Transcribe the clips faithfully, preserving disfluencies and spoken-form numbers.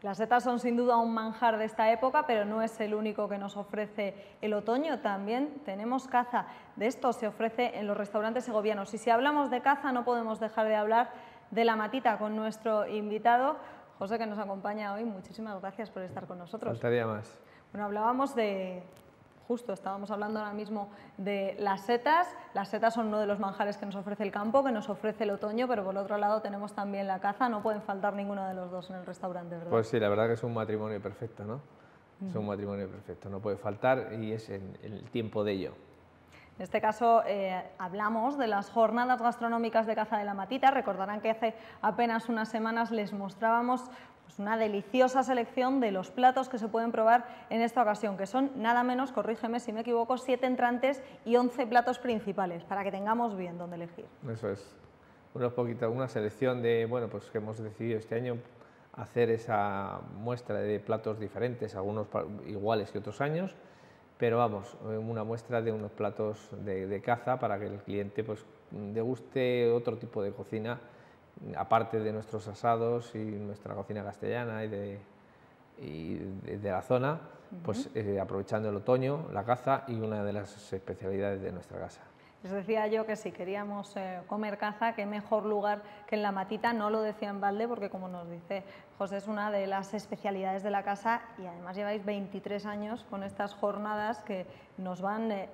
Las setas son sin duda un manjar de esta época, pero no es el único que nos ofrece el otoño. También tenemos caza. De esto se ofrece en los restaurantes segovianos. Y si hablamos de caza, no podemos dejar de hablar de la matita con nuestro invitado, José, que nos acompaña hoy. Muchísimas gracias por estar con nosotros. Faltaría más. Bueno, hablábamos de... Justo, estábamos hablando ahora mismo de las setas. Las setas son uno de los manjares que nos ofrece el campo, que nos ofrece el otoño, pero por otro lado tenemos también la caza. No pueden faltar ninguno de los dos en el restaurante, ¿verdad? Pues sí, la verdad que es un matrimonio perfecto, ¿no? Uh-huh. Es un matrimonio perfecto, no puede faltar y es en, en el tiempo de ello. En este caso eh, hablamos de las jornadas gastronómicas de caza de la matita. Recordarán que hace apenas unas semanas les mostrábamos pues, una deliciosa selección de los platos que se pueden probar en esta ocasión, que son nada menos, corrígeme si me equivoco, siete entrantes y once platos principales, para que tengamos bien dónde elegir. Eso es, unos poquitos, una selección de, bueno, pues que hemos decidido este año hacer esa muestra de platos diferentes, algunos iguales que otros años, pero vamos, una muestra de unos platos de, de caza para que el cliente pues deguste otro tipo de cocina, aparte de nuestros asados y nuestra cocina castellana y de, y de, de la zona, uh-huh. pues eh, aprovechando el otoño, la caza y una de las especialidades de nuestra casa. Les decía yo que si queríamos eh, comer caza, qué mejor lugar que en la matita. No lo decía en balde porque, como nos dice José, es una de las especialidades de la casa y además lleváis veintitrés años con estas jornadas que nos van eh,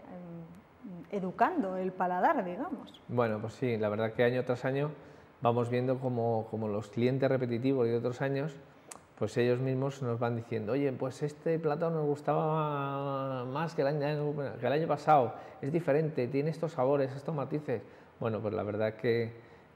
educando el paladar, digamos. Bueno, pues sí, la verdad que año tras año vamos viendo como, como los clientes repetitivos de otros años, pues ellos mismos nos van diciendo, oye, pues este plato nos gustaba más que el año, que el año pasado, es diferente, tiene estos sabores, estos matices. Bueno, pues la verdad que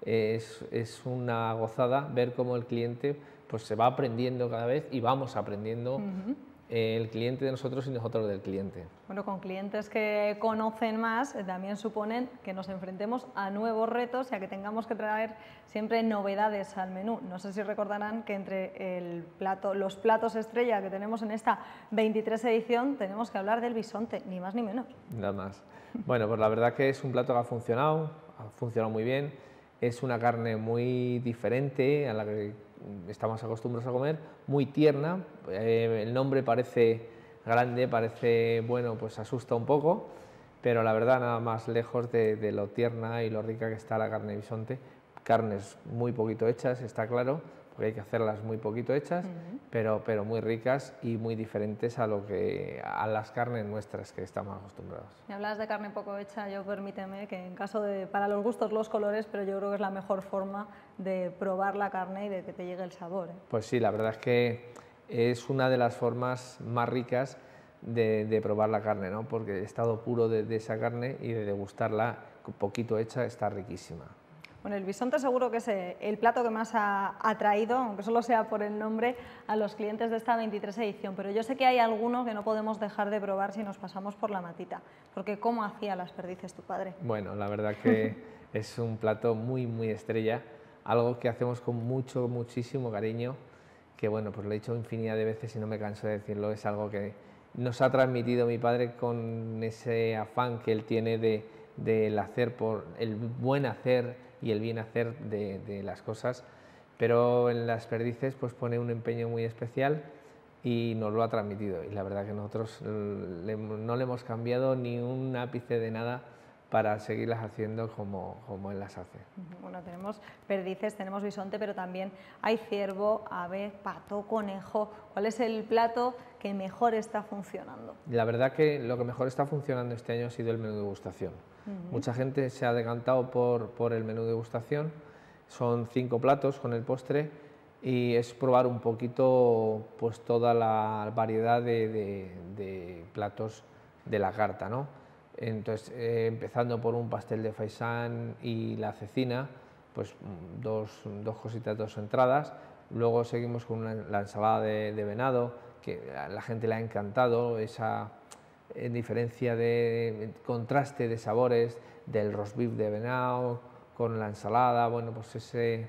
es, es una gozada ver cómo el cliente pues se va aprendiendo cada vez y vamos aprendiendo uh-huh. el cliente de nosotros y nosotros del cliente. Bueno, con clientes que conocen más, eh, también suponen que nos enfrentemos a nuevos retos y a que tengamos que traer siempre novedades al menú. No sé si recordarán que entre el plato, los platos estrella que tenemos en esta veintitrés edición tenemos que hablar del bisonte, ni más ni menos. Nada más. Bueno, pues la verdad que es un plato que ha funcionado, ha funcionado muy bien, es una carne muy diferente a la que estamos acostumbrados a comer, muy tierna, eh, el nombre parece grande, parece, bueno, pues asusta un poco, pero la verdad nada más lejos de, de lo tierna y lo rica que está la carne de bisonte. Carnes muy poquito hechas, está claro, porque hay que hacerlas muy poquito hechas, uh-huh. pero, pero muy ricas y muy diferentes a, lo que, a las carnes nuestras que estamos acostumbrados. Si hablas de carne poco hecha, yo permíteme que en caso de, para los gustos los colores, pero yo creo que es la mejor forma de probar la carne y de que te llegue el sabor, ¿eh? Pues sí, la verdad es que es una de las formas más ricas de, de probar la carne, ¿no? Porque el estado puro de, de esa carne y de degustarla poquito hecha está riquísima. Bueno, el bisonte seguro que es el plato que más ha atraído, aunque solo sea por el nombre, a los clientes de esta veintitrés edición, pero yo sé que hay algunos que no podemos dejar de probar si nos pasamos por la matita, porque ¿cómo hacía las perdices tu padre? Bueno, la verdad que es un plato muy, muy estrella, algo que hacemos con mucho, muchísimo cariño, que bueno, pues lo he dicho infinidad de veces y no me canso de decirlo, es algo que nos ha transmitido mi padre con ese afán que él tiene de, del hacer por el buen hacer y el bien hacer de, de las cosas, pero en las perdices pues pone un empeño muy especial y nos lo ha transmitido, y la verdad que nosotros le, no le hemos cambiado ni un ápice de nada para seguirlas haciendo como, como él las hace. Bueno, tenemos perdices, tenemos bisonte, pero también hay ciervo, ave, pato, conejo. ¿Cuál es el plato que mejor está funcionando? La verdad que lo que mejor está funcionando este año ha sido el menú de degustación. Uh-huh. Mucha gente se ha decantado por, por el menú de degustación, son cinco platos con el postre y es probar un poquito pues toda la variedad de, de, de platos de la carta, ¿no? Entonces, eh, empezando por un pastel de faisán y la cecina, pues dos, dos cositas, dos entradas. Luego seguimos con una, la ensalada de, de venado, que a la gente le ha encantado, esa eh, diferencia de contraste de sabores del roast beef de venado con la ensalada. Bueno, pues ese,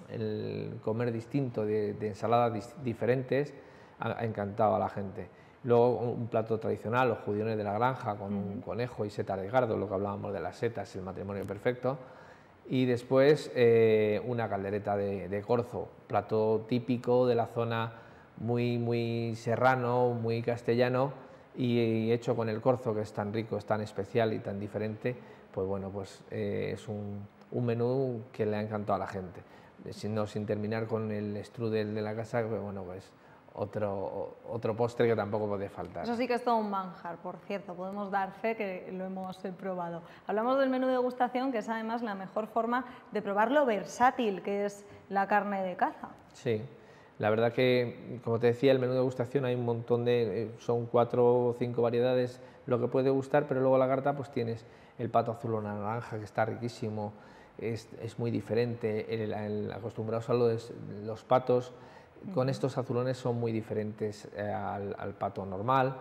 el comer distinto de, de ensaladas dis, diferentes ha, ha encantado a la gente. Luego un plato tradicional, los judiones de la granja con un conejo y setas de gardo, lo que hablábamos de las setas, el matrimonio perfecto. Y después eh, una caldereta de, de corzo, plato típico de la zona muy, muy serrano, muy castellano, y hecho con el corzo, que es tan rico, es tan especial y tan diferente, pues bueno, pues eh, es un, un menú que le ha encantado a la gente. Sin, no, sin terminar con el strudel de la casa, pues bueno, pues otro, otro postre que tampoco puede faltar. Eso sí que es todo un manjar, por cierto, podemos dar fe que lo hemos eh, probado. Hablamos del menú de degustación, que es además la mejor forma de probar lo versátil que es la carne de caza. Sí. La verdad que, como te decía, el menú de degustación hay un montón de, son cuatro o cinco variedades lo que puede gustar, pero luego la carta pues tienes el pato azul o naranja, que está riquísimo, es, es muy diferente, el, el, acostumbrados a los, los patos, con estos azulones son muy diferentes eh, al, al pato normal,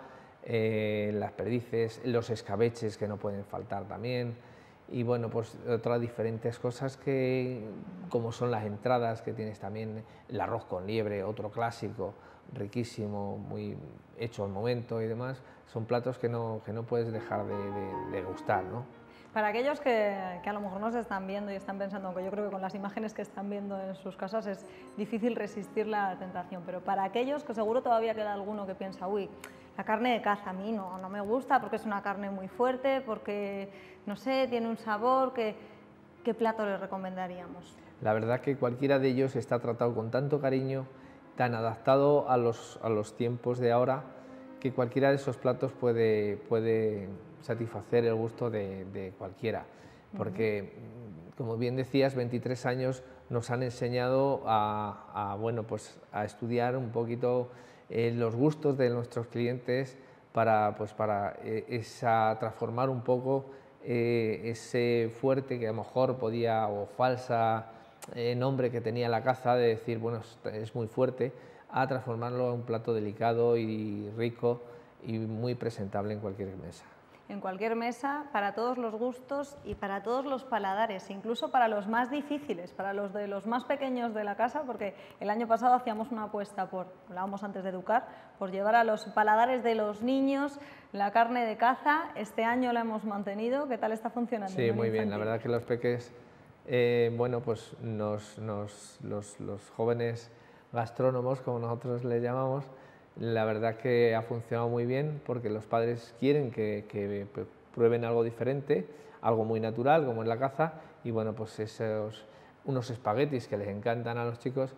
eh, las perdices, los escabeches que no pueden faltar también. Y bueno, pues otras diferentes cosas que, como son las entradas, que tienes también el arroz con liebre, otro clásico, riquísimo, muy hecho al momento y demás, son platos que no, que no puedes dejar de, de, de gustar, ¿no? Para aquellos que, que a lo mejor nos están viendo y están pensando, aunque yo creo que con las imágenes que están viendo en sus casas es difícil resistir la tentación, pero para aquellos que seguro todavía queda alguno que piensa, uy, la carne de caza a mí no, no me gusta porque es una carne muy fuerte, porque, no sé, tiene un sabor, que, ¿qué plato les recomendaríamos? La verdad que cualquiera de ellos está tratado con tanto cariño, tan adaptado a los, a los tiempos de ahora, que cualquiera de esos platos puede, puede satisfacer el gusto de, de cualquiera, porque, uh-huh, como bien decías, veintitrés años nos han enseñado a, a, bueno, pues a estudiar un poquito eh, los gustos de nuestros clientes para, pues para eh, esa, transformar un poco eh, ese fuerte que a lo mejor podía, o falsa eh, nombre que tenía la caza, de decir, bueno, es muy fuerte, a transformarlo en un plato delicado y rico y muy presentable en cualquier mesa. En cualquier mesa, para todos los gustos y para todos los paladares, incluso para los más difíciles, para los de los más pequeños de la casa, porque el año pasado hacíamos una apuesta por, hablábamos antes de educar, por llevar a los paladares de los niños la carne de caza. Este año la hemos mantenido. ¿Qué tal está funcionando? Sí, muy bien. La verdad que los peques, eh, bueno, pues nos, nos, los, los jóvenes gastrónomos, como nosotros les llamamos, la verdad que ha funcionado muy bien, porque los padres quieren que, que prueben algo diferente, algo muy natural como es la caza, y bueno, pues esos unos espaguetis que les encantan a los chicos,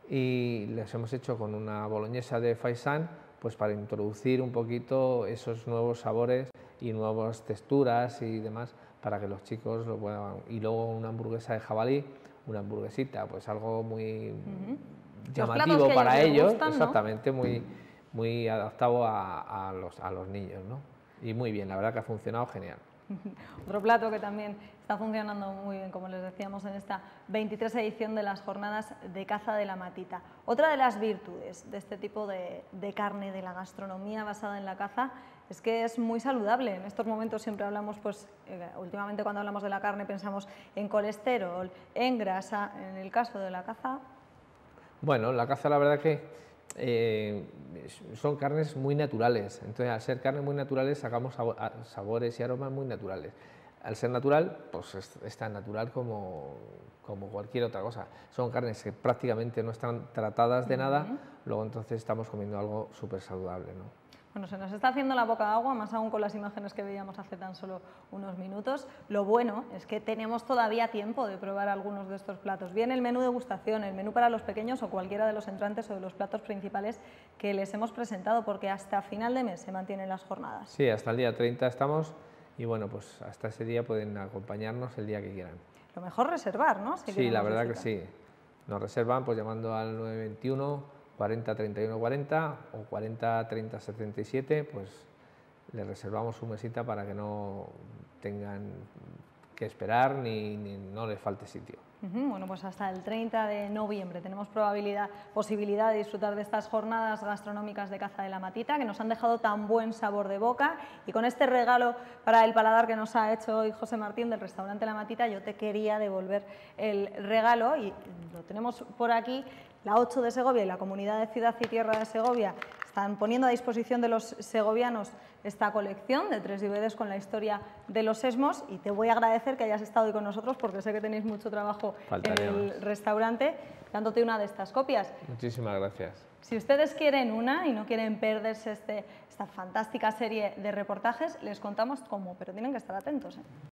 y les hemos hecho con una boloñesa de faisán, pues para introducir un poquito esos nuevos sabores y nuevas texturas y demás, para que los chicos lo puedan. Y luego una hamburguesa de jabalí, una hamburguesita, pues algo muy uh-huh, llamativo para ellos, gustan, exactamente, ¿no? muy muy adaptado a, a, los, a los niños, ¿no? Y muy bien, la verdad que ha funcionado genial. Otro plato que también está funcionando muy bien, como les decíamos, en esta veintitrés edición de las Jornadas de Caza de la Matita. Otra de las virtudes de este tipo de, de carne, de la gastronomía basada en la caza, es que es muy saludable. En estos momentos siempre hablamos, pues, eh, últimamente cuando hablamos de la carne pensamos en colesterol, en grasa. En el caso de la caza... Bueno, la caza, la verdad que Eh, son carnes muy naturales, entonces al ser carnes muy naturales sacamos sabores y aromas muy naturales. Al ser natural, pues es, es tan natural como, como cualquier otra cosa. Son carnes que prácticamente no están tratadas de nada, uh-huh, luego entonces estamos comiendo algo súper saludable, ¿no? Bueno, se nos está haciendo la boca agua, más aún con las imágenes que veíamos hace tan solo unos minutos. Lo bueno es que tenemos todavía tiempo de probar algunos de estos platos. Bien el menú degustación, el menú para los pequeños o cualquiera de los entrantes o de los platos principales que les hemos presentado, porque hasta final de mes se mantienen las jornadas. Sí, hasta el día treinta estamos y bueno, pues hasta ese día pueden acompañarnos el día que quieran. Lo mejor reservar, ¿no? Si sí, la verdad visitar. Que sí. Nos reservan pues llamando al nueve veintiuno cuarenta treinta y uno cuarenta o cuarenta treinta setenta y siete, pues les reservamos su mesita para que no tengan que esperar ni, ni no les falte sitio. Uh-huh, bueno, pues hasta el treinta de noviembre tenemos probabilidad, posibilidad de disfrutar de estas jornadas gastronómicas de Caza de la Matita, que nos han dejado tan buen sabor de boca, y con este regalo para el paladar que nos ha hecho hoy José Martín del restaurante La Matita, yo te quería devolver el regalo, y lo tenemos por aquí. La ocho de Segovia y la Comunidad de Ciudad y Tierra de Segovia están poniendo a disposición de los segovianos esta colección de tres D V Ds con la historia de los sesmos, y te voy a agradecer que hayas estado hoy con nosotros porque sé que tenéis mucho trabajo Faltaría en el más. restaurante, dándote una de estas copias. Muchísimas gracias. Si ustedes quieren una y no quieren perderse este, esta fantástica serie de reportajes, les contamos cómo, pero tienen que estar atentos, ¿eh?